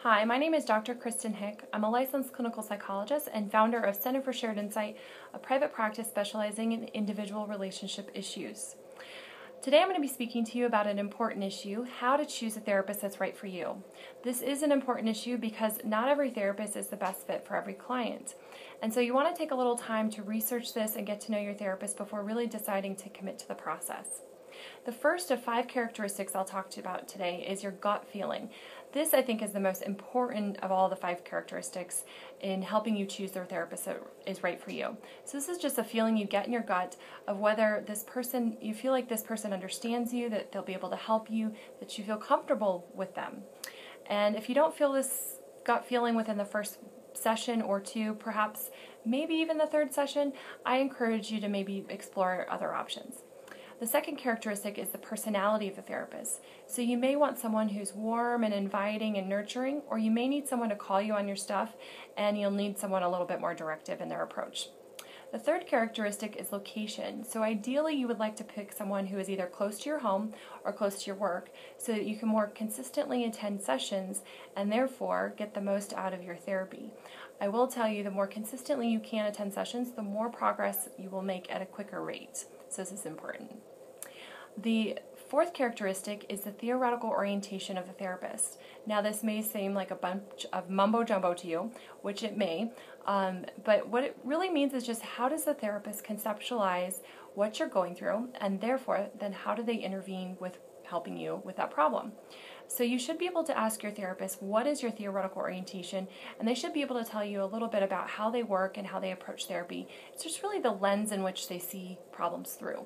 Hi, my name is Dr. Kristen Hick. I'm a licensed clinical psychologist and founder of Center for Shared Insight, a private practice specializing in individual relationship issues. Today I'm going to be speaking to you about an important issue, how to choose a therapist that's right for you. This is an important issue because not every therapist is the best fit for every client. And so you want to take a little time to research this and get to know your therapist before really deciding to commit to the process. The first of 5 characteristics I'll talk to you about today is your gut feeling. This, I think, is the most important of all the 5 characteristics in helping you choose the therapist that is right for you. So this is just a feeling you get in your gut of whether you feel like this person understands you, that they'll be able to help you, that you feel comfortable with them. And if you don't feel this gut feeling within the first session or 2, perhaps maybe even the 3rd session, I encourage you to maybe explore other options. The second characteristic is the personality of the therapist. So you may want someone who's warm and inviting and nurturing, or you may need someone to call you on your stuff, and you'll need someone a little bit more directive in their approach. The third characteristic is location. So ideally you would like to pick someone who is either close to your home or close to your work so that you can more consistently attend sessions and therefore get the most out of your therapy. I will tell you, the more consistently you can attend sessions, the more progress you will make at a quicker rate. So this is important. The fourth characteristic is the theoretical orientation of the therapist. Now this may seem like a bunch of mumbo jumbo to you, which it may, but what it really means is just how does the therapist conceptualize what you're going through, and therefore then how do they intervene with helping you with that problem. So you should be able to ask your therapist, what is your theoretical orientation, and they should be able to tell you a little bit about how they work and how they approach therapy. It's just really the lens in which they see problems through.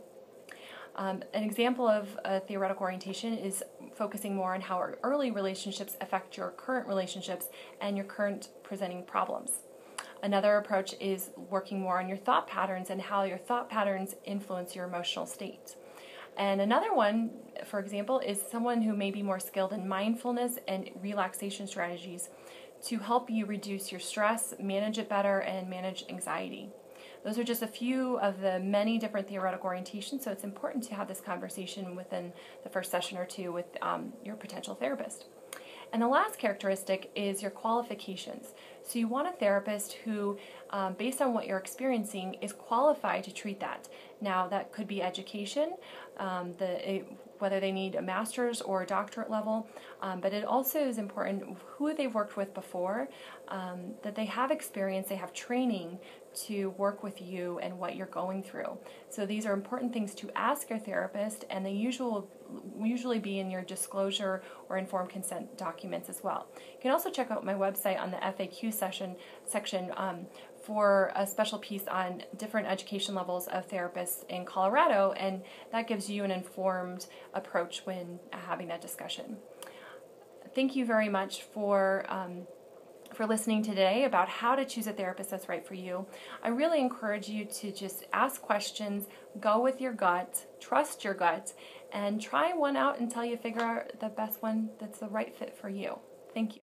An example of a theoretical orientation is focusing more on how our early relationships affect your current relationships and your current presenting problems. Another approach is working more on your thought patterns and how your thought patterns influence your emotional state. And another one, for example, is someone who may be more skilled in mindfulness and relaxation strategies to help you reduce your stress, manage it better, and manage anxiety. Those are just a few of the many different theoretical orientations, so it's important to have this conversation within the first session or 2 with your potential therapist. And the last characteristic is your qualifications. So you want a therapist who, based on what you're experiencing, is qualified to treat that. Now that could be education, whether they need a master's or a doctorate level, but it also is important who they've worked with before, that they have experience, they have training to work with you and what you're going through. So these are important things to ask your therapist, and they usually be in your disclosure or informed consent documents as well. You can also check out my website on the FAQ section for a special piece on different education levels of therapists in Colorado, and that gives you an informed approach when having that discussion. Thank you very much for listening today about how to choose a therapist that's right for you. I really encourage you to just ask questions, go with your gut, trust your gut, and try one out until you figure out the best one that's the right fit for you. Thank you.